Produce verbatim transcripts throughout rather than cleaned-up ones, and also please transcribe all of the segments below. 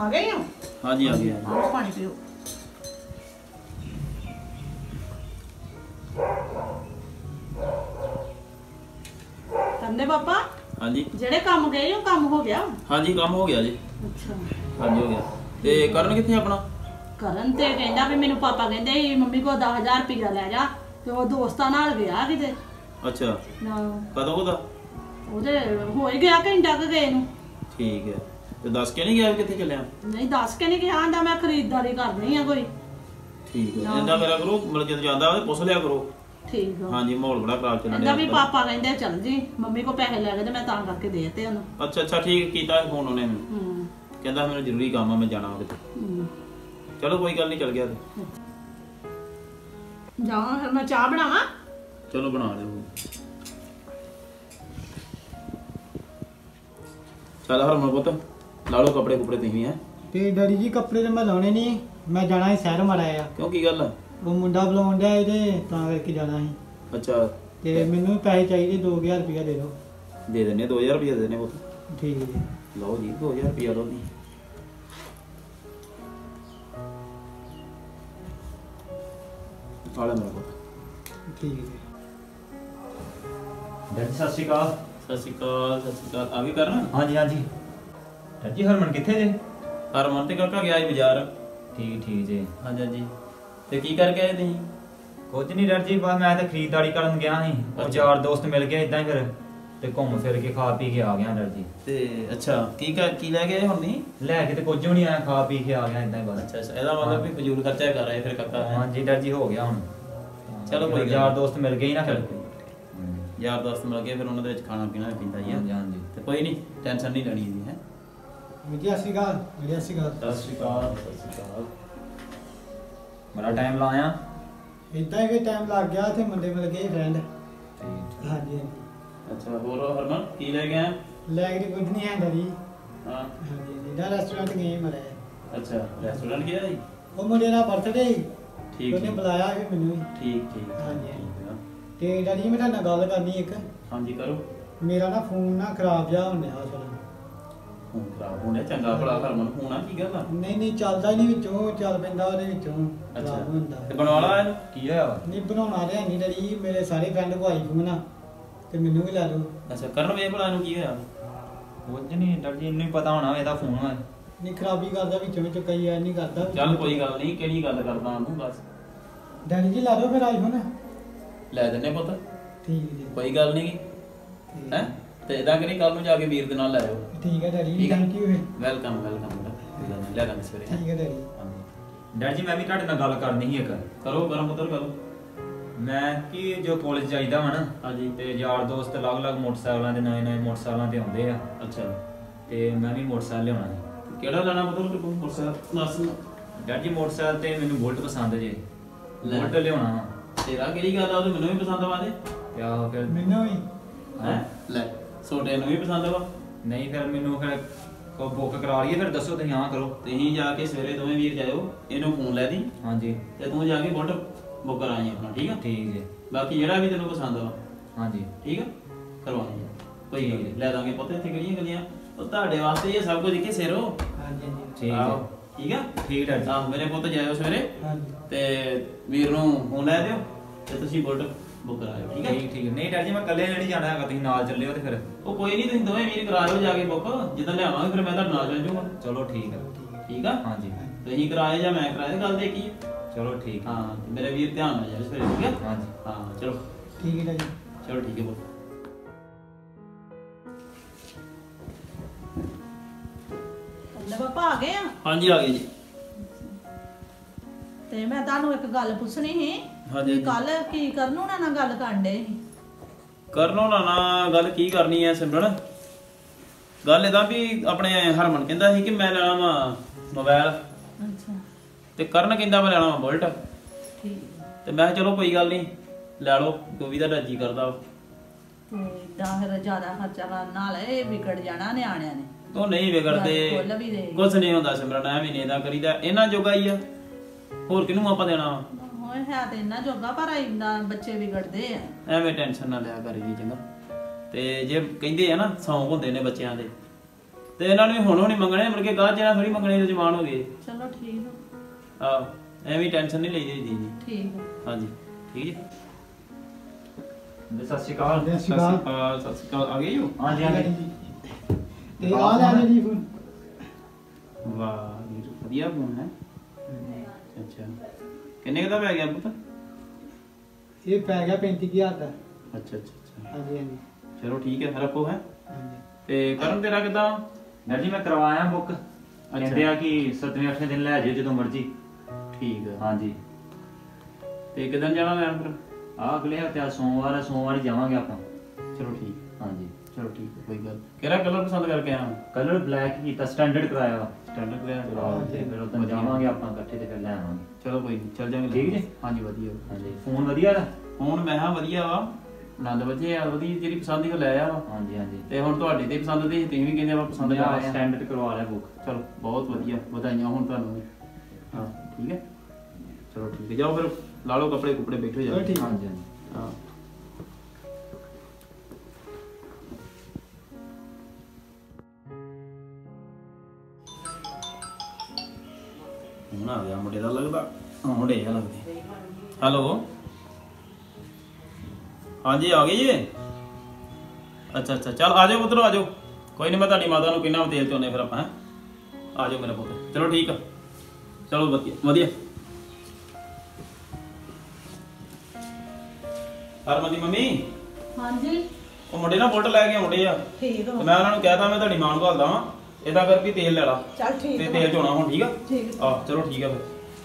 आ गए हो? हाँ जी आ गया। आओ पानी पियो। करने पापा? हाँ जी। जेड़े काम गए हो काम हो गया? हाँ जी काम हो गया जी। अच्छा। हाँ जी हो गया। ते करण किथे अपना? करण ते कहंदा भी मेनू पापा कहंदे ही मम्मी को दस हजार रुपया ले जा ते वो दोस्तां नाल गया किते। अच्छा। ना कदों दा? ਉਹਦੇ ਹੋ ਹੀ ਗਿਆ ਘੰਟਾ ਕ ਗਏ ਨੂੰ। ਠੀਕ ਹੈ ਤੇ ਦੱਸ ਕੇ ਨਹੀਂ ਗਿਆ ਕਿੱਥੇ ਚੱਲਿਆ? ਨਹੀਂ ਦੱਸ ਕੇ ਨਹੀਂ ਗਿਆ ਆਂਦਾ ਮੈਂ ਖਰੀਦਦਾਰੀ ਕਰਨੀ ਆ ਕੋਈ। ਠੀਕ ਹੈ ਇੰਦਾ ਕਰਿਆ ਕਰੋ ਮਤਲਬ ਜਦ ਜਾਂਦਾ ਹੋਵੇ ਪੁੱਛ ਲਿਆ ਕਰੋ। ਠੀਕ ਆ। ਹਾਂਜੀ ਮਾਹੌਲ ਬੜਾ ਖਰਾਬ ਚੱਲਣ ਕਹਿੰਦਾ ਵੀ ਪਾਪਾ ਕਹਿੰਦੇ ਚੱਲ ਜੀ ਮੰਮੀ ਕੋ ਪੈਸੇ ਲੈ ਗਏ ਤੇ ਮੈਂ ਤਾਂ ਕਰਕੇ ਦੇ ਦਿੱਤੇ ਉਹਨੂੰ। ਅੱਛਾ ਅੱਛਾ ਠੀਕ ਕੀਤਾ ਫੋਨ ਉਹਨੇ ਮੈਨੂੰ। ਹੂੰ ਕਹਿੰਦਾ ਮੈਨੂੰ ਜ਼ਰੂਰੀ ਕੰਮ ਆ ਮੈਂ ਜਾਣਾ ਕਿਤੇ। ਹੂੰ ਚਲੋ ਕੋਈ ਗੱਲ ਨਹੀਂ ਚੱਲ ਗਿਆ ਤੇ ਜਾਵਾਂ ਫਿਰ ਮੈਂ ਚਾਹ ਬਣਾਵਾਂ। ਚਲੋ ਬਣਾ ਲਿਓ। चल हर पुत ला लो कपड़े कुपड़े तुम है ते डैडी जी कपड़े तो मैं लाने नहीं मैं जाना है शहर माड़ा आ क्यों की गल वो मुंडा बुलाउंड है ते तां करके जाना है। अच्छा ते मैनू पैसे चाहिए दो हज़ार रुपया दे दो। दे देने दो हज़ार रुपया दे देने पुत। ठीक है जी लो जी दो हज़ार रुपया लो जी। आला मेरा पुत। ठीक है जी। डैडी सत श्री अकाल। सत श्री अकाल सत श्री अकाल आगे करना। हाँ जी हाँ जी। डैडी हरमन किथे जे? हरमन ते काका गया बाजार। ठीक ठीक जी। हाँ जी हाँ जी ते की करके आए तुसीं? कुछ नहीं डैडी जी बस मैं तो खरीदारी करन गया सी और यार दोस्त मिल गए इदां ही फिर ते घूम फिर के खा पी के आ गया डैडी जी। ते अच्छा की कर की ले गए हुण नहीं? लैके ते कुछ भी नहीं आया खा पी के आ गया इदां ही बस। अच्छा अच्छा एदा मतलब भी फजूल खर्चा कर रहे फिर काका। हाँ जी डैडी जी हो गया हुण। चलो कोई यार दोस्त मिल गए ही ना फिर। यार दोस्त मिल गए फिर उन्होंने दे विच खाना पीना भी पींदा ही है। हाँ जी ते कोई नहीं टेंशन नहीं लेनी है। जी अस्सी गाल जी अस्सी गाल सत श्री अकाल सत श्री अकाल। बड़ा टाइम लाया इतना ही टाइम लग गया थे मुंडे मिल गए फ्रेंड। हाँ जी अच्छा बोलो हरमन की ले गए? लैग कुछ नहीं है डैडी। हाँ हाँ जी इधर रेस्टोरेंट गए मरे। अच्छा रेस्टोरेंट गया जी। वो मुंडे दा बर्थडे ठीक उन्हें बुलाया फिर मैनू। ठीक ठीक हाँ जी ठीक है। ते डैडी मैं तुहाडे नाल गल करनी एक। हाँ जी करो। मेरा ना फोन ना खराब जा होने आ थोड़ा। फोन खराब होने चंगा भला हरमन फोन आ की गल आ? नहीं नहीं चलदा ही नहीं विचों चल पैंदा ओदे विचों अच्छा खराब होंदा। ते बनवा ला ਇਹਨੂੰ की होया? नहीं बनाना रहा नहीं डैडी मेरे सारे फ्रेंड को आईफोन आ ते मैनू भी ला दो। अच्छा ਕਰਨ ਵੇ ਭਲਾ ਇਹਨੂੰ ਕੀ ਹੋਇਆ? कुछ नहीं डैडी जी इन्नू ही पता होना ਇਹਦਾ फोन है। नहीं खराबी करदा विचों विचों कई ऐ नहीं करदा। ਚੱਲ ਕੋਈ ਗੱਲ ਨਹੀਂ ਕਿਹੜੀ ਗੱਲ ਕਰਦਾ ਉਹਨੂੰ ਬਸ। डैडी जी ला दो फिर आईफोन। ਲੈ ਦਿੰਨੇ ਪੁੱਤ ठीक है जी ਕੋਈ ਗੱਲ ਨਹੀਂ ਹੈ ਤੇ ਇਦਾਂ ਕਰੀ ਕੱਲ ਨੂੰ ਜਾ ਕੇ ਵੀਰ ਦੇ ਨਾਲ ਲੈ ਆਓ। ठीक है डैडी ठीक है। Thank you. ਵੈਲਕਮ ਵੈਲਕਮ ਲੈ ਦਾਂਗੇ ਸਵੇਰੇ। ठीक है डैडी। डैडी जी मैं भी ਤੁਹਾਡੇ ਨਾਲ ਗੱਲ ਕਰਨੀ ਸੀ ਇੱਕ। ਕਰੋ ਗਰਮ ਪੁੱਤਰ ਕਰੋ। ਮੈਂ ਕੀ ਜੋ ਕਾਲਜ ਜਾਈਦਾ ਵਾ ਨਾ ਹਾਂਜੀ ਤੇ ਯਾਰ ਦੋਸਤ ਅਲੱਗ-ਅਲੱਗ ਮੋਟਰਸਾਈਕਲਾਂ ਦੇ ਨਵੇਂ-ਨਵੇਂ ਮੋਟਰਸਾਈਕਲਾਂ ਤੇ ਆਉਂਦੇ ਆ ਅੱਛਾ ਤੇ ਮੈਂ ਵੀ ਮੋਟਰਸਾਈਕਲ ਲਿਆਉਣਾ ਹੈ। ਕਿਹੜਾ ਲੈਣਾ ਪੁੱਤਰ ਤੂੰ ਮੋਟਰਸਾਈਕਲ ਦੱਸ। ਡੈਡੀ ਜੀ ਮੋਟਰਸਾਈਕਲ ਤੇ ਮੈਨੂੰ ਬੁਲਟ ਪਸੰਦ ਜੇ। ਲੈ। ਬੁਲਟ ਲਿਆਉਣਾ ਵਾ ਤੇਰਾ ਕਿਹੜੀ ਗੱਲ ਆ ਉਹ ਮੈਨੂੰ ਵੀ ਪਸੰਦ ਆਵਾ ਦੇ। ਤੇ ਆਹੋ ਫਿਰ मैनू भी ਹੈ ਲੈ ਛੋਟੇ ਨੂੰ ਵੀ ਪਸੰਦ ਆਵਾ। ਨਹੀਂ ਫਿਰ ਮੈਨੂੰ ਫਿਰ ਕੋ ਬੁੱਕ ਕਰਾ ਲਈਏ ਫਿਰ ਦੱਸੋ ਤੁਸੀਂ ਹਾਂ ਕਰੋ। ਤੁਸੀਂ ਜਾ ਕੇ ਸਵੇਰੇ ਦੋਵੇਂ ਵੀਰ ਜਾਇਓ ਇਹਨੂੰ ਫੋਨ ਲੈ ਦੀ ਹਾਂਜੀ ਤੇ ਤੂੰ ਜਾ ਕੇ ਬੁੱਟ ਬੁੱਕ ਕਰਾਈ ਆਪਣਾ ਠੀਕ ਆ। ਠੀਕ ਹੈ। ਬਾਕੀ ਜਿਹੜਾ ਵੀ ਤੈਨੂੰ ਪਸੰਦ ਆ ਹਾਂਜੀ ਠੀਕ ਆ ਕਰਵਾਈ ਕੋਈ ਗੱਲ ਨੀ, ਲੈ ਦਾਂਗੇ ਪੁੱਤ ਇੱਥੇ ਕਿਹੜੀਆਂ ਗੱਲਾਂ ਉਹ ਤੁਹਾਡੇ ਵਾਸਤੇ ਇਹ ਸਭ ਕੁਝ ਕਿ ਸਿਰੋ। हाँ जी हाँ जी ਠੀਕ ਆਹੋ, ਹੈ ਠੀਕ ਆ। ਠੀਕ ਹੈ ਜੀ। ਆਹ ਮੇਰੇ ਪੁੱਤ ਜਾਇਓ ਸਵੇਰੇ हाँ जी ਤੇ ਵੀਰ ਨੂੰ ਫੋਨ ਲੈ ਦਿਓ ਤੇ ਤੁਸੀਂ ਬੁੱਟ ਬੁੱਕ ਕਰਾਇਓ ਠੀਕ ਆ। ਠੀਕ ਠੀਕ ਹੈ। ਨਹੀਂ ਡੈਡੀ ਜੀ ਮੈਂ ਇਕੱਲੇ ਨਹੀਂ ਜਾਣਾ ਹੈਗਾ ਤੁਸੀਂ ਨਾਲ ਚੱਲਿਓ ਤੇ ਫਿਰ ਉਹ ਕੋਈ ਨਹੀਂ ਤੁਸੀਂ ਦੋਵੇਂ ਵੀਰ ਕਰਾਇਓ ਜਾ ਕੇ ਬੁੱਕ ਜਿੱਦਾਂ ਲਿਆਵਾਂਗੇ ਫਿਰ ਮੈਂ ਤੁਹਾਡੇ ਨਾਲ ਚੱਲ ਜਾਊਂਗਾ ਚਲੋ ਠੀਕ ਹੈ। ਠੀਕ ਆ। ਹਾਂਜੀ ਤੁਸੀਂ ਕਰਾਏ ਜਾਂ ਮੈਂ ਕਰਾਏ ਗੱਲ ਤੇ ਕੀ ਆ? ਚਲੋ ਠੀਕ ਹੈ। ਹਾਂ ਤੇ ਮੇਰੇ ਵੀਰ ਧਿਆਨ ਨਾਲ ਜਾਇਓ ਸਵੇਰੇ ਠੀਕ ਆ। ਹਾਂਜੀ ਹਾਂ ਚਲੋ ठीक है डैडी। ਚਲੋ ਠੀਕ ਹੈ ਪੁੱਤ। ਲੈ ਪਾਪਾ ਆ ਗਏ ਆ ਹਾਂਜੀ ਆ ਗਏ ਜੀ। ਤੇ ਮੈਂ ਤੁਹਾਨੂੰ ਇੱਕ ਗੱਲ ਪੁੱਛਣੀ ਸੀ ਹਾਂਜੀ, ਕਿ ਕੱਲ ਕੀ ਕਰਨ ਉਹਨਾਂ ਨਾਲ ਗੱਲ ਕਰਨ ਡੇ ਸੀ? ਕਰਨੋਂ ਨਾ ਨਾ ਗੱਲ ਕੀ ਕਰਨੀ ਐ ਸਿਮਰਨ। ਗੱਲ ਇਹਦਾ ਵੀ ਆਪਣੇ ਹਰਮਨ ਕਹਿੰਦਾ ਸੀ ਕਿ ਮੈਂ ਲੈਣਾ ਵਾ ਮੋਬਾਈਲ ਅੱਛਾ ਤੇ ਕਰਨ ਕਹਿੰਦਾ ਮੈਂ ਲੈਣਾ ਵਾ ਬੁਲਟ ਠੀਕ ਤੇ ਮੈਂ ਕਿਹਾ ਚਲੋ ਕੋਈ ਗੱਲ ਨਹੀਂ ਲੈ ਲਓ ਜੋ ਵੀ ਤੁਹਾਡਾ ਜੀ ਕਰਦਾ। ਤੇ ਇਦਾਂ ਫਿਰ ਜ਼ਿਆਦਾ ਖਰਚਾ ਕਰਨ ਨਾਲ ਇਹ ਵਿਗੜ ਜਾਣਾ ਨਿਆਣਿਆਂ ਨੇ। ਉਹ ਨਹੀਂ ਵਿਗੜਦੇ ਫੁੱਲ ਵੀ ਦੇ ਕੁਛ ਨਹੀਂ ਹੁੰਦਾ ਸਿਮਰਨ ਐਵੇਂ ਨਹੀਂ ਇਹਦਾ ਕਰੀਦਾ ਇਹਨਾਂ ਜੋਗਾ ਹੀ ਆ ਹੋਰ ਕਿਹਨੂੰ ਆਪਾਂ ਦੇਣਾ ਵਾ। ਹੋਏ ਹੈ ਤੇ ਇੰਨਾ ਜੋਗਾ ਪਰ ਇੰਨਾ ਬੱਚੇ ਵਿਗੜਦੇ ਆ। ਐਵੇਂ ਟੈਨਸ਼ਨ ਨਾ ਲਿਆ ਕਰੀ ਜੀ ਚੰਗਾ। ਤੇ ਜੇ ਕਹਿੰਦੇ ਆ ਨਾ ਸੌਂਕ ਹੁੰਦੇ ਨੇ ਬੱਚਿਆਂ ਦੇ ਤੇ ਇਹਨਾਂ ਨੂੰ ਵੀ ਹੁਣ ਹੁਣੀ ਮੰਗਣੇ ਮੁੜ ਕੇ ਗਾਹ ਜਿਹੜਾ ਥੋੜੀ ਮੰਗਣੇ ਤੇ ਜਵਾਨ ਹੋ ਗਏ। ਚਲੋ ਠੀਕ ਆ। ਆਹ ਐਵੇਂ ਟੈਨਸ਼ਨ ਨਹੀਂ ਲਈਦੀ ਜੀ। ਠੀਕ ਆ। ਹਾਂਜੀ ਠੀਕ ਜੀ। ਸਤਿ ਸ਼੍ਰੀ ਅਕਾਲ। ਸਤਿ ਸ਼੍ਰੀ ਅਕਾਲ। ਸਤਿ ਸ਼੍ਰੀ ਅਕਾਲ। ਆ ਗਏ ਹੋ? ਹਾਂਜੀ ਹਾਂਜੀ। ਤੇ ਆ ਲੈ ਜੀ ਫੋਨ। ਵਾਹ ਇਹ ਵਧੀਆ ਫੋਨ ਹੈ। ਅੱਛਾ ਕਿੰਨੇ ਦਾ ਪੈ ਗਿਆ ਪੁੱਤ? ਇਹ ਪੈ ਗਿਆ ਪੈਂਤੀ ਹਜ਼ਾਰ ਦਾ। ਅੱਛਾ ਅੱਛਾ ਅੱਛਾ ਹਾਂਜੀ ਹਾਂਜੀ। ਚਲੋ ਠੀਕ ਹੈ ਰੱਖੋ ਹੈ। ਹਾਂਜੀ। ਤੇ ਕਰਨ ਤੇਰਾ ਕਿਦਾਂ? ਡਰ ਜੀ ਮੈਂ ਕਰਵਾਇਆ ਬੁੱਕ। ਕਹਿੰਦੇ ਆ ਕਿ ਸੱਤਵੇਂ ਅੱਠਵੇਂ ਦਿਨ ਲੈ ਜਾਓ ਜਦੋਂ ਮਰਜ਼ੀ। ਠੀਕ ਹੈ। ਹਾਂਜੀ ਤੇ ਕਿਦਾਂ ਜਾਣਾ ਲੈਣ ਫਿਰ? ਆ ਅਗਲੇ ਹਫਤੇ ਸੋਮਵਾਰ ਹੈ, ਸੋਮਵਾਰ ਹੀ ਜਾਵਾਂਗੇ ਆਪਾਂ। ਚਲੋ ਠੀਕ। ਹਾਂਜੀ ਚਲੋ ਠੀਕ ਹੈ ਕੋਈ ਗੱਲ। ਕਿਹੜਾ ਕਲਰ ਪਸੰਦ ਕਰਕੇ ਆਇਆ? ਕਲਰ ਬਲੈਕ ਹੀ ਕੀਤਾ, ਸਟੈਂਡਰਡ ਕਰਾਇਆ ਵਾ। Standard colour. ਹਾਂ ਤੇ ਫਿਰ ਉਦੋਂ ਜਾਵਾਂਗੇ ਆਪਾਂ ਇਕੱਠੇ ਤੇ ਫਿਰ ਲੈ ਆਵਾਂਗੇ। ਚਲੋ ਕੋਈ ਨਹੀਂ ਚੱਲ ਜਾਾਂਗੇ। ਠੀਕ ਜੀ। ਹਾਂਜੀ ਵਧੀਆ। ਹਾਂਜੀ ਫੋਨ ਵਧੀਆ ਦਾ? ਹੁਣ ਮੈਂ ਹਾਂ ਵਧੀਆ ਵਾ। ਆਨੰਦ ਵਜੇ ਆ ਵਧੀਆ ਜਿਹੜੀ ਪਸੰਦ ਹੀ ਲੈ ਆ ਵਾ। ਹਾਂਜੀ ਹਾਂਜੀ। ਤੇ ਹੁਣ ਤੁਹਾਡੀ ਤੇ ਪਸੰਦ ਦੀ ਤੁਸੀਂ ਵੀ ਕਹਿੰਦੇ ਆਪਾਂ ਪਸੰਦ ਕਰ ਰਹੇ ਆ। ਸਟੈਂਡਰਡ ਕਰਵਾ ਲਿਆ ਬੁੱਕ। ਚਲੋ ਬਹੁਤ ਵਧੀਆ ਵਧਾਈਆਂ ਹੁਣ ਤੁਹਾਨੂੰ ਵੀ। ਹਾਂ ਠੀਕ ਹੈ ਚਲੋ ਠੀਕ ਹੈ ਜਾਓ ਫਿਰ ਲਾ ਲਓ ਕੱਪੜੇ ਕੁਪੜੇ ਬੈਠੋ ਜਾਓ। ਠੀਕ। ਹਾਂਜੀ ਹਾਂਜੀ। ਹਾਂ ਹੁਣ ਆ ਗਿਆ ਮੁੰਡੇ ਦਾ ਲੱਗਦਾ। ਮੁੰਡੇ ਆ ਲੱਗਦੇ। ਹੈਲੋ ਹਾਂਜੀ ਆ ਗਏ ਜੀ। ਅੱਛਾ ਅੱਛਾ ਚੱਲ ਆ ਜਾਓ ਪੁੱਤਰੋ ਆ ਜਾਓ। ਕੋਈ ਨਹੀਂ ਮੈਂ ਤੁਹਾਡੀ ਮਾਤਾ ਨੂੰ ਕਿੰਨਾ ਤੇਲ ਚੋਨੇ ਫਿਰ ਆਪਾਂ ਹੈ। ਆ ਜਾਓ ਮੇਰਾ ਪੁੱਤ। ਚਲੋ ਠੀਕ ਆ। ਚਲੋ ਵਧੀਆ ਵਧੀਆ। ਹਰਮਨ ਦੀ ਮੰਮੀ ਹਾਂਜੀ ਉਹ ਮੁੰਡੇ ਨਾ ਬੁਲਟ ਲੈ ਕੇ ਆਉਂਦੇ ਆ। ਠੀਕ ਤੇ ਆ। ਮੈਂ ਉਹਨਾਂ ਨੂੰ ਕਹਿਤਾ ਮੈਂ ਤੁਹਾਡੀ ਮਾਂ ਨੂੰ ਘੱਲਦਾ ਵਾਂ ਇਦਾਂ ਕਰਕੇ ਤੇਲ ਲੈ ਲਾ ਚੱਲ ਠੀਕ ਤੇ ਆ। ਤੇਲ ਚੋਣਾ ਹੁਣ ਠੀਕ ਆ। ਠੀਕ ਆ। ਆਹ ਚਲੋ ਠੀਕ ਆ ਫਿਰ।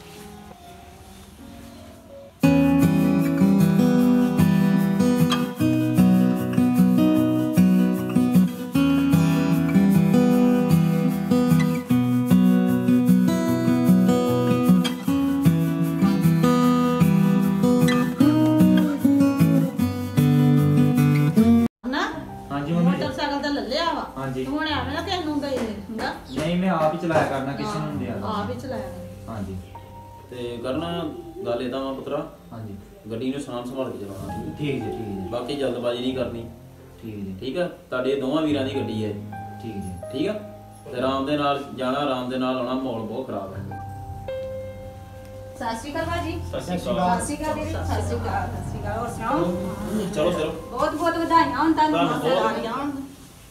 ਨਾ ਹਾਂਜੀ ਮੰਮੀ ਜੀ। ਮੋਟਰਸਾਈਕਲ ਤਾਂ ਲੈ ਲਿਆ ਵਾ। ਹਾਂਜੀ। ਤੇ ਹੁਣ ਐਵੇਂ ਨਾ ਕਿਸੇ ਨੂੰ ਦੇ ਹੁੰਦਾ। ਨਹੀਂ ਮੈਂ ਆਪ ਹੀ ਚਲਾਇਆ ਕਰਨਾ, ਕਿਸੇ ਨੂੰ ਨਹੀਂ ਦਿਆ। ਆਪ ਹੀ ਚਲਾਇਆ। ਹਾਂਜੀ ਤੇ ਕਰਨਾ ਗੱਲ ਇਹਦਾ ਵਾ ਪੁੱਤਰਾ ਹਾਂਜੀ। ਗੱਡੀ ਨੂੰ ਸਾਂਭ ਸੰਭਾਲ ਕੇ ਚਲਾਉਣਾ ਠੀਕ ਹੈ। ਠੀਕ ਜੀ ਠੀਕ ਜੀ ਬਾਕੀ ਜਲਦਬਾਜ਼ੀ ਨਹੀਂ ਕਰਨੀ ਠੀਕ ਜੀ ਠੀਕ ਆ। ਤੁਹਾਡੇ ਦੋਵਾਂ ਵੀਰਾਂ ਦੀ ਗੱਡੀ ਹੈ ਠੀਕ ਜੀ। ਠੀਕ ਆ। ਤੇ ਆਰਾਮ ਦੇ ਨਾਲ ਜਾਣਾ ਆਰਾਮ ਦੇ ਨਾਲ ਆਉਣਾ। ਮਾਹੌਲ ਬਹੁਤ ਖਰਾਬ ਹੈ। ਸਤਿ ਸ਼੍ਰੀ ਅਕਾਲ ਭਾਜੀ। ਸਤਿ ਸ਼੍ਰੀ ਅਕਾਲ। ਸਤਿ ਸ਼੍ਰੀ ਅਕਾਲ ਦੀਦੀ। ਸਤਿ ਸ਼੍ਰੀ ਅਕਾਲ। ਸਤਿ ਸ਼੍ਰੀ ਅਕਾਲ। ਹੋਰ ਸੁਣਾਓ? ਚਲੋ ਚਲੋ ਬਹੁਤ ਬਹੁਤ ਵਧਾਈਆਂ ਹੁਣ ਤੁਹਾਨੂੰ ਤੁਹਾਨੂੰ ਬਹੁਤ। ਮੋਟਰਸਾਈਕਲ ਦੀਆਂ।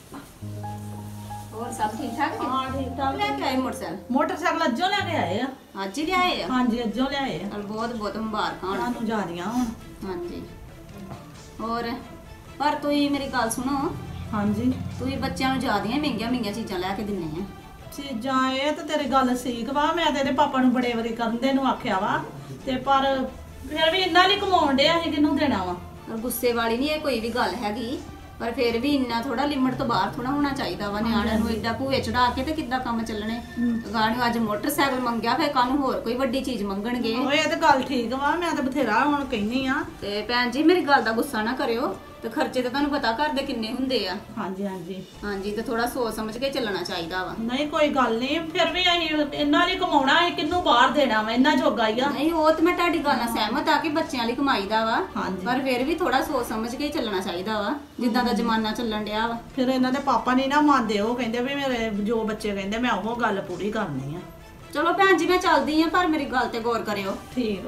ਹੋਰ ਸਭ ਠੀਕ ਠਾਕ ਹੈ? ਹਾਂ ਠੀਕ ਠਾਕ। ਲੈ ਕੇ ਆਏ ਮੋਟਰਸਾਈਕਲ? ਮੋਟਰਸਾਈਕਲ ਅੱਜੋਂ ਲੈ ਕੇ ਆਏ ਆ। ਅੱਜ ਹੀ ਲਿਆਏ ਆ? ਹਾਂਜੀ ਅੱਜੋਂ ਲਿਆਏ ਆ। ਚਲ ਬਹੁਤ ਬਹੁਤ ਮੁਬਾਰਕਾਂ ਹੋਣ। ਸਾਨੂੰ ਜਾ ਰਹੀਆਂ ਹੁਣ। ਹਾਂਜੀ। ਹੋਰ ਪਰ ਤੁਸੀਂ ਮੇਰੀ ਗੱਲ ਸੁਣੋ। ਹਾਂਜੀ ਤੁਸੀਂ ਬੱਚਿਆਂ ਨੂੰ ਜ਼ਿਆਦੀਆਂ ਮਹਿੰਗੀਆਂ ਮਹਿੰਗੀਆਂ ਚੀਜ਼ਾਂ ਲੈ ਕੇ ਦਿੰਦੇ ਆ। ਚੀਜ਼ਾਂ ਇਹ ਤਾਂ ਤੇਰੀ ਗੱਲ ਠੀਕ ਵਾ। ਮੈਂ ਤੇ ਇਹਦੇ ਪਾਪਾ ਨੂੰ ਬੜੇ ਵਾਰੀ ਕਰਨ ਦੇ ਨੂੰ ਆਖਿਆ ਵਾ ਤੇ ਪਰ ਫਿਰ ਵੀ ਇੰਨਾ ਨਹੀਂ ਕਮਾਉਣ ਡਿਆ ਅਸੀਂ ਕਿਹਨੂੰ ਦੇਣਾ ਵਾ। ਪਰ ਗੁੱਸੇ ਵਾਲੀ ਨਹੀਂ ਇਹ ਕੋਈ ਵੀ ਗੱਲ ਹੈਗੀ। ਪਰ ਫਿਰ ਵੀ ਇੰਨਾ ਥੋੜਾ ਲਿਮਟ ਤੋਂ ਬਾਹਰ ਥੋੜਾ ਹੋਣਾ ਚਾਹੀਦਾ ਵਾ। ਨਿਆਣਿਆਂ ਨੂੰ ਏਡਾ ਭੂਏ ਚੜਾ ਕੇ ਤੇ ਕਿੱਦਾਂ ਕੰਮ ਚੱਲਣੇ। ਗਾੜੀਆਂ ਅੱਜ ਮੋਟਰਸਾਈਕਲ ਮੰਗਿਆ ਫਿਰ ਕੱਲ ਨੂੰ ਹੋਰ ਕੋਈ ਵੱਡੀ ਚੀਜ਼ ਮੰਗਣਗੇ। ਉਹ ਇਹ ਤਾਂ ਗੱਲ ਠੀਕ ਵਾ। ਮੈਂ ਤਾਂ ਬਥੇਰਾ ਹੁਣ ਕਹਿੰਨੀ ਆ। ਤੇ ਭੈਣ ਜੀ ਮੇਰੀ ਗੱਲ ਦਾ ਗੁੱਸਾ ਨਾ ਕਰਿਓ। ਤੇ ਖਰਚੇ ਤਾਂ ਤੁਹਾਨੂੰ ਪਤਾ ਘਰ ਦੇ ਕਿੰਨੇ ਹੁੰਦੇ ਆ। ਹਾਂਜੀ ਹਾਂਜੀ ਹਾਂਜੀ ਤੇ ਥੋੜਾ ਸੋਚ ਸਮਝ ਕੇ ਚੱਲਣਾ ਚਾਹੀਦਾ ਵਾ। ਨਹੀਂ ਕੋਈ ਗੱਲ ਨਹੀਂ। ਫਿਰ ਵੀ ਅਸੀਂ ਇੰਨਾ ਨਹੀਂ ਕਮਾਉਣਾ। ਅਸੀਂ ਕਿਹਨੂੰ ਬਾਹਰ ਦੇਣਾ ਵਾ। ਇੰਨਾ ਜੋਗਾ ਹੀ ਆ। ਨਹੀਂ ਉਹ ਤੇ ਮੈਂ ਤੁਹਾਡੀ ਗੱਲ ਨਾਲ ਸਹਿਮਤ ਆ ਕਿ ਬੱਚਿਆਂ ਲਈ ਕਮਾਈ ਦਾ ਵਾ। ਹਾਂਜੀ। ਪਰ ਫਿਰ ਵੀ ਥੋੜਾ ਸੋਚ ਸਮਝ ਕੇ ਹੀ ਚੱਲਣਾ ਚਾਹੀਦਾ ਵਾ ਜਿੱਦਾਂ ਦਾ ਜ਼ਮਾਨਾ ਚੱਲਣ ਡਿਆ ਵਾ। ਫਿਰ ਇਹਨਾਂ ਦੇ ਪਾਪਾ ਨਹੀਂ ਨਾ ਮੰਨਦੇ। ਉਹ ਕਹਿੰਦੇ ਵੀ ਮੇਰੇ ਜੋ ਬੱਚੇ ਕਹਿੰਦੇ ਮੈਂ ਉਹ ਗੱਲ ਪੂਰੀ ਕਰਨੀ ਆ। ਚਲੋ ਭੈਣ ਜੀ ਮੈਂ ਚੱਲਦੀ ਆ ਪਰ ਮੇਰੀ ਗੱਲ ਤੇ ਗੌਰ ਕਰਿਓ। ਠੀਕ ਆ।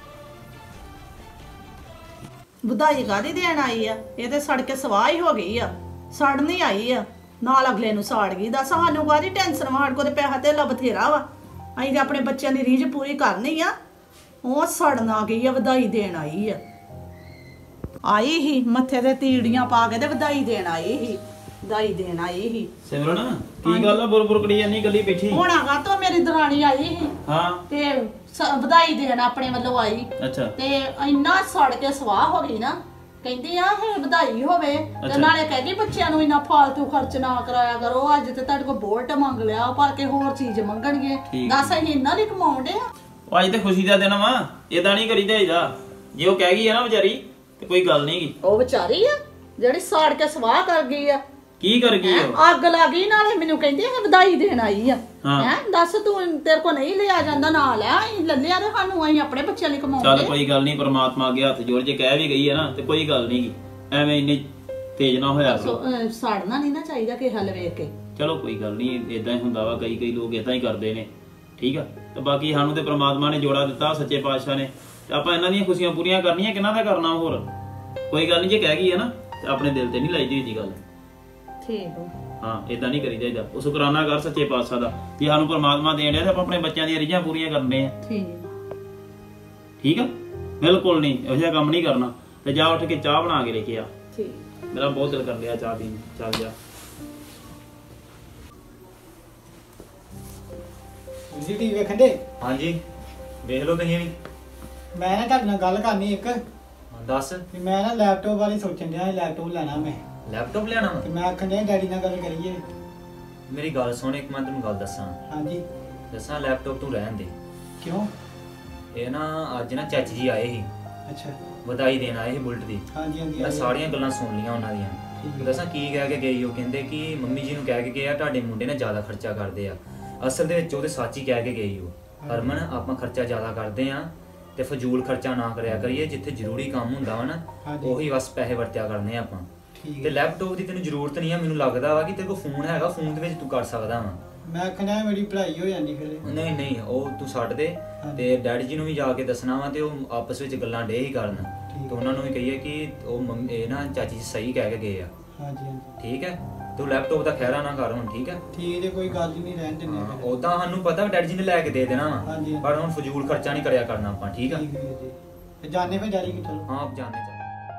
ਵਧਾਈ ਕਾਹਦੀ ਦੇਣ ਆਈ ਆ? ਇਹ ਤੇ ਸੜ ਕੇ ਸਵਾਹ ਹੀ ਹੋ ਗਈ ਆ। ਸੜ ਨਹੀਂ ਆਈ ਆ ਨਾਲ ਅਗਲੇ ਨੂੰ ਸਾੜ ਗਈ। ਦੱਸ ਸਾਨੂੰ ਕਾਹਦੀ ਟੈਨਸ਼ਨ ਵਾ? ਸਾਡੇ ਕੋਲ ਤੇ ਪੈਸਾ ਧੇਲਾ ਬਥੇਰਾ ਵਾ। ਅਸੀਂ ਤੇ ਆਪਣੇ ਬੱਚਿਆਂ ਦੀ ਰੀਝ ਪੂਰੀ ਕਰਨੀ ਆ। ਉਹ ਸੜਨ ਆ ਗਈ ਆ। ਵਧਾਈ ਦੇਣ ਆਈ ਆ। ਆਈ ਹੀ ਮੱਥੇ ਤੇ ਤੀੜੀਆਂ ਪਾ ਕੇ ਤੇ ਵਧਾਈ ਦੇਣ ਆਈ ਹੀ। ਵਧਾਈ ਦੇਣ ਆਈ ਹੀ। ਸਿਮਰਨ ਕੀ ਗੱਲ ਆ ਬੁਰ ਬੁਰ ਕੜੀ ਜਾਨੀ ਗੱਲੀ ਬੈਠੀ? ਹੁਣ ਆਗਾ ਤੋਂ ਮੇਰੀ ਦਰਾਣੀ ਆਈ ਸੀ ਹਾਂ ਤੇ ਸ- ਵਧਾਈ ਦੇਣ ਆਪਣੇ ਵੱਲੋਂ ਆਈ ਅੱਛਾ ਤੇ ਇੰਨਾ ਸੜ ਕੇ ਸਵਾਹ ਹੋ ਗਈ ਨਾ। ਕਹਿੰਦੀ ਆ ਇਹ ਵਧਾਈ ਹੋਵੇ ਤੇ ਅੱਛਾ। ਨਾਲੇ ਕਹਿੰਦੀ ਬੱਚਿਆਂ ਨੂੰ ਇੰਨਾ ਫਾਲਤੂ ਖਰਚ ਨਾ ਕਰਾਇਆ ਕਰੋ। ਅੱਜ ਤੇ ਤੁਹਾਡੇ ਕੋਲ ਬੋਲਟ ਮੰਗ ਲਿਆ ਪਰ ਕੇ ਹੋਰ ਚੀਜ਼ ਮੰਗਣਗੇ। ਠੀਕ। ਦੱਸ ਅਸੀਂ ਇੰਨਾ ਨਹੀਂ ਕਮਾਉਂਦੇ ਆ। ਉਹ ਅੱਜ ਤੇ ਖੁਸ਼ੀ ਦਾ ਦਿਨ ਵਾ ਏਦਾਂ ਨਹੀਂ ਕਰੀਦਾ ਇਹਦਾ। ਜੇ ਉਹ ਕਹਿ ਗਈ ਆ ਨਾ ਵਿਚਾਰੀ ਤੇ ਕੋਈ ਗੱਲ ਨਹੀਂ ਗੀ। ਉਹ ਵਿਚਾਰੀ ਆ ਜਿਹੜੀ ਸੜ ਕੇ ਸਵਾਹ ਕਰ ਗਈ ਆ। ਕੀ ਕਰ ਗਈ ਉਹ? ਹੈਂ? ਅੱਗ ਲੱਗੀ ਨਾਲੇ ਮੈਨੂੰ ਕਹਿੰਦੀ ਇਹ ਵਧਾਈ ਦੇਣ ਆਈ ਆ। ਹਾਂ। ਹੈ ਦੱਸ ਤੂੰ ਤੇਰੇ ਕੋ ਨਹੀਂ ਲਿਆ ਜਾਂਦਾ ਨਾ ਲੈ। ਅਸੀਂ ਲੈ ਲਿਆ ਤੇ ਸਾਨੂੰ ਅਸੀਂ ਆਪਣੇ ਬੱਚਿਆਂ ਲਈ ਚੱਲ ਕਮਾਉਂਦੇ। ਕੋਈ ਗੱਲ ਨਹੀਂ ਪਰਮਾਤਮਾ ਅੱਗੇ ਹੱਥ ਜੋੜ ਜੇ ਕਹਿ ਵੀ ਗਈ ਹੈ ਨਾ ਤੇ ਕੋਈ ਗੱਲ ਨਹੀਂ ਗੀ। ਐਵੇਂ ਇੰਨੀ ਤੇਜ਼ ਨਾ ਹੋਇਆ ਸੋ, ਕਰੋ। ਅਹ, ਸਾੜਨਾ ਨਹੀਂ ਨਾ ਚਾਹੀਦਾ ਕਿ ਹੱਲ ਵੇਖ ਕੇ। ਚਲੋ ਕੋਈ ਗੱਲ ਨਹੀਂ, ਇਦਾਂ ਹੀ ਹੁੰਦਾ ਵਾ, ਕਈ ਕਈ ਲੋਕ ਇਦਾਂ ਹੀ ਕਰਦੇ ਨੇ, ਠੀਕ ਆ। ਤੇ ਬਾਕੀ ਸਾਨੂੰ ਤੇ ਪ੍ਰਮਾਤਮਾ ਨੇ ਜੋੜਾ ਦਿੱਤਾ, ਸੱਚੇ ਪਾਤਸ਼ਾਹ ਨੇ, ਤੇ ਆਪਾਂ ਇਹਨਾਂ ਦੀਆਂ ਖੁਸ਼ੀਆਂ ਪੂਰੀਆਂ ਕਰਨੀਆਂ, ਕਿਹਨਾਂ ਦਾ ਕਰਨਾ ਹੋਰ। ਕੋਈ ਗੱਲ ਨਹੀਂ, ਜੇ ਕਹਿ ਗਈ ਹੈ ਨਾ ਤੇ ਆਪਣੇ ਦਿਲ ਤੇ ਨਹੀਂ ਲਾਈ ਦੀ ਜੀ ਗੱਲ। ਠੀਕ ਆ। ਹਾਂ, ਇਦਾਂ ਨਹੀਂ ਕਰੀ ਜਾਈਦਾ। ਉਹ ਸ਼ੁਕਰਾਨਾ ਕਰ ਸੱਚੇ ਪਾਤਸ਼ਾਹ ਦਾ ਵੀ ਸਾਨੂੰ ਪ੍ਰਮਾਤਮਾ ਦੇਣ ਡਿਆ ਤੇ ਆਪਾਂ ਆਪਣੇ ਬੱਚਿਆਂ ਦੀਆਂ ਰੀਝਾਂ ਪੂਰੀਆਂ ਕਰਨੇ ਆ। ਠੀਕ ਠੀਕ ਆ, ਬਿਲਕੁਲ ਨਹੀਂ ਇਹੋ ਜਿਹਾ ਕੰਮ ਨਹੀਂ ਕਰਨਾ। ਤੇ ਜਾ ਉੱਠ ਕੇ ਚਾਹ ਬਣਾ ਕੇ ਲੈ ਕੇ ਆ, ਠੀਕ। ਮੇਰਾ ਬਹੁਤ ਦਿਲ ਕਰ ਰਿਹਾ ਚਾਹ ਪੀਣ ਨੂੰ। ਚੱਲ ਜਾ। ਜੀ ਟੀਵੀ ਵੇਖਣ ਦੇ। ਹਾਂਜੀ ਵੇਖ ਲਓ ਤੁਸੀਂ ਵੀ। ਮੈਂ ਨਾ ਤੁਹਾਡੇ ਨਾਲ ਗੱਲ ਕਰਨੀ ਇੱਕ, ਹਾਂ, ਦੱਸ। ਵੀ ਮੈਂ ਨਾ ਲੈਪਟਾਪ ਬਾਰੇ ਸੋਚਣ ਡਿਆ, ਲੈਪਟਾਪ ਲੈਣਾ ਮੈਂ। ਲੈਪਟਾਪ ਲੈਣਾ ਵਾ? ਤੇ ਮੈਂ ਆਖਣ ਡਿਆ ਡੈਡੀ ਨਾਲ ਗੱਲ ਕਰੀਏ। ਮੇਰੀ ਗੱਲ ਸੁਣ, ਇੱਕ ਮੈਂ ਤੈਨੂੰ ਗੱਲ ਦੱਸਾਂ। ਹਾਂਜੀ। ਦੱਸਾਂ, ਲੈਪਟਾਪ ਤੂੰ ਰਹਿਣ ਦੇ। ਕਿਉਂ? ਇਹ ਨਾ ਅੱਜ ਨਾ ਚਾਚੀ ਜੀ ਆਏ ਸੀ, ਅੱਛਾ। ਵਧਾਈ ਦੇਣ ਆਏ ਸੀ ਬੁਲਟ ਦੀ। ਹਾਂਜੀ ਹਾਂਜੀ ਮੈਂ ਸਾਰੀਆਂ ਗੱਲਾਂ ਸੁਣ ਲੀਆਂ ਉਹਨਾਂ ਦੀਆਂ। ਠੀਕ ਹੈ। ਦੱਸਾਂ ਕੀ ਕਹਿ ਕੇ ਗਈ, ਉਹ ਕਹਿੰਦੇ ਕਿ ਮੰਮੀ ਜੀ ਨੂੰ ਕਹਿ ਕੇ ਗਏ ਆ ਤੁਹਾਡੇ ਮੁੰਡੇ ਨੇ ਜ਼ਿਆਦਾ ਖਰਚਾ ਕਰਦੇ ਆ। ਅਸਲ ਦੇ ਵਿੱਚ ਉਹਦੇ ਸੱਚ ਹੀ ਕਹਿ ਕੇ ਗਈ ਉਹ। ਹਰਮਨ, ਆਪਾਂ ਖਰਚਾ ਜ਼ਿਆਦਾ ਕਰਦੇ ਆ ਤੇ ਫਜ਼ੂਲ ਖਰਚਾ ਨਾ ਕਰਿਆ ਕਰੀਏ। ਜਿੱਥੇ ਜ਼ਰੂਰੀ ਕੰਮ ਹੁੰਦਾ ਵਾ ਨਾ, ਹਾਂਜੀ। ਉਹੀ ਬਸ ਪੈਸੇ ਵਰਤਿਆ ਕਰਨੇ ਆ ਆਪਾਂ। ਠੀਕ ਤੇ ਹੈ। ਲੈਪਟਾਪ ਦੀ ਤੈਨੂੰ ਜ਼ਰੂਰਤ ਨਹੀਂ ਆ। ਮੈਨੂੰ ਲੱਗਦਾ ਵਾ ਕਿ ਤੇਰੇ ਕੋਲ ਫੋਨ ਹੈਗਾ, ਫੋਨ ਦੇ ਵਿੱਚ ਤੂੰ ਕਰ ਸਕਦਾ ਵਾ। ਮੈਂ ਆਖਣ ਡਿਆ ਮੇਰੀ ਪੜ੍ਹਾਈ ਹੋ ਜਾਂਦੀ ਫਿਰ। ਨਹੀਂ ਨਹੀਂ, ਉਹ ਤੂੰ ਛੱਡ ਦੇ। ਹਾਂਜੀ। ਤੇ ਡੈਡੀ ਜੀ ਨੂੰ ਵੀ ਜਾ ਕੇ ਦੱਸਣਾ ਵਾ, ਤੇ ਉਹ ਆਪਸ ਵਿੱਚ ਗੱਲਾਂ ਡੇ ਹੀ ਕਰਨ। ਠੀਕ। ਤੇ ਉਹਨਾਂ ਨੂੰ ਵੀ ਕਹੀਏ ਕਿ ਉਹ ਮੰਮੀ ਇਹ ਨਾ ਚਾਚੀ ਜੀ ਸਹੀ ਕਹਿ ਕੇ ਗਏ ਆ। ਹਾਂਜੀ ਹਾਂਜੀ ਠੀਕ ਹੈ, ਤੂੰ ਲੈਪਟਾਪ ਦਾ ਖਹਿਰਾ ਨਾ ਕਰ ਹੁਣ। ਠੀਕ ਹੈ, ਠੀਕ ਜੇ, ਕੋਈ ਗੱਲ ਹੀ ਨਹੀਂ ਰਹਿਣ ਦਿੰਦੇ ਹਾਂ, ਫਿਰ। ਉਦਾਂ ਸਾਨੂੰ ਪਤਾ ਡੈਡੀ ਜੀ ਨੇ ਲੈ ਕੇ ਦੇ ਦੇਣਾ ਵਾ, ਹਾਂਜੀ। ਪਰ ਹੁਣ ਫਜ਼ੂਲ ਖਰਚਾ ਨਹੀਂ ਕਰਿਆ ਕਰਨਾ ਆਪਾਂ। ਠੀਕ ਆ? ਠੀਕ ਹੈ ਜੀ। ਤੇ ਜਾਣੇ ਫਿਰ ਡੈਡੀ ਕਿੱਥੋਂ? ਹਾਂ, ਆਪ ਜਾਣਦੇ ਚੱਲ।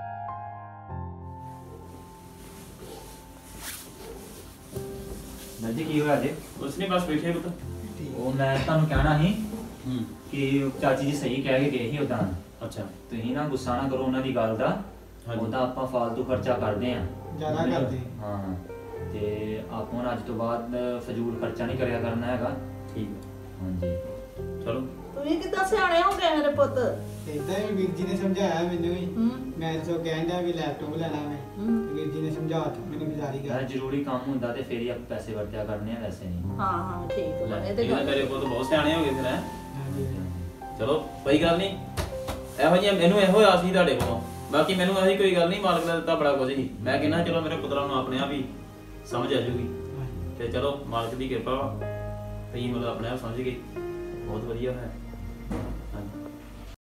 ਜੀ ਕੀ ਹੋਇਆ ਜੀ? ਕੁਛ ਨਹੀਂ, ਬਸ ਬੈਠੇ ਪੁੱਤ। ਠੀਕ। ਉਹ ਮੈਂ ਤੁਹਾਨੂੰ ਕਹਿਣਾ ਸੀ ਹੂੰ। ਕਿ ਚਾਚੀ ਜੀ ਸਹੀ ਕਹਿ ਕੇ ਗਏ ਸੀ ਉਦਾਂ। ਅੱਛਾ। ਤੁਸੀਂ ਨਾ ਗੁੱਸਾ ਨਾ ਕਰੋ ਉਹਨਾਂ ਦੀ ਗੱਲ ਦਾ। ਹਾਂਜੀ। ਉਹਦਾ ਆਪਾਂ ਫਾਲਤੂ ਖਰਚਾ ਕਰਦੇ ਆ। ਜ਼ਿਆਦਾ ਕਰਦੇ। ਹਾਂ, ਤੇ ਆਪਾਂ ਹੁਣ ਅੱਜ ਤੋਂ ਬਾਅਦ ਫਜ਼ੂਲ ਖਰਚਾ ਨਹੀਂ ਕਰਿਆ ਕਰਨਾ ਹੈਗਾ। ਠੀਕ ਹੈ। ਹਾਂਜੀ। ਚਲੋ। ਤੁਸੀਂ ਕਿੱਦਾਂ ਸਿਆਣੇ ਹੋ ਗਏ ਮੇਰੇ ਪੁੱਤ? ਇਦਾਂ ਹੀ ਵੀਰ ਜੀ ਨੇ ਸਮਝਾਇਆ ਮੈਨੂੰ ਵੀ। ਹੂੰ ਮੈਂ ਤਾਂ ਕਹਿੰਦਾ ਵੀ ਲੈਪਟਾਪ ਲੈਣਾ ਮੈਂ। ਹੂੰ। ਵੀਰ ਜੀ ਨੇ ਸਮਝਾਤਾ ਮੈਨੂੰ ਗੁਜ਼ਾਰੀ ਯਾਰ ਕਰ। ਜ਼ਰੂਰੀ ਕੰਮ ਹੁੰਦਾ ਤੇ ਫੇਰ ਹੀ ਆਪਾਂ ਪੈਸੇ ਵਰਤਿਆ ਕਰਨੇ ਆ, ਵੈਸੇ ਨਹੀਂ। ਹਾਂ ਹਾਂ ਠੀਕ ਆ। ਇਹ ਤੇ ਇਹ ਤਾਂ ਗੱਲ ਮੇਰੇ ਪੁੱਤ ਬਹੁਤ ਸਿਆਣੇ ਹੋ ਗਏ ਫਿਰ ਹੈਂ। ਹਾਂਜੀ। ਚਲੋ ਕੋਈ ਗੱਲ ਨਹੀਂ, ਇਹੋ ਜਿਹਾ ਮੈਨੂੰ ਇਹੋ ਆਸ ਸੀ ਤੁਹਾਡੇ ਕੋਲੋਂ। ਬਾਕੀ ਮੈਨੂੰ ਆਹੀ ਕੋਈ ਗੱਲ ਨਹੀਂ, ਮਾਲਕ ਨੇ ਦਿੱਤਾ ਬੜਾ ਕੁਝ ਸੀ। ਮੈਂ ਕਹਿੰਦਾ ਚਲੋ ਮੇਰੇ ਪੁੱਤਰਾਂ ਨੂੰ ਆਪਣੇ ਆਪ ਹੀ ਸਮਝ ਆ ਜਾਊਗੀ। ਤੇ ਚਲੋ ਮਾਲਕ ਦੀ ਕਿਰਪਾ ਵਾ, ਤੁਸੀਂ ਮਤਲਬ ਆਪਣੇ ਆਪ ਸਮਝ ਗਏ, ਬਹੁਤ ਵਧੀਆ ਹੋਇਆ।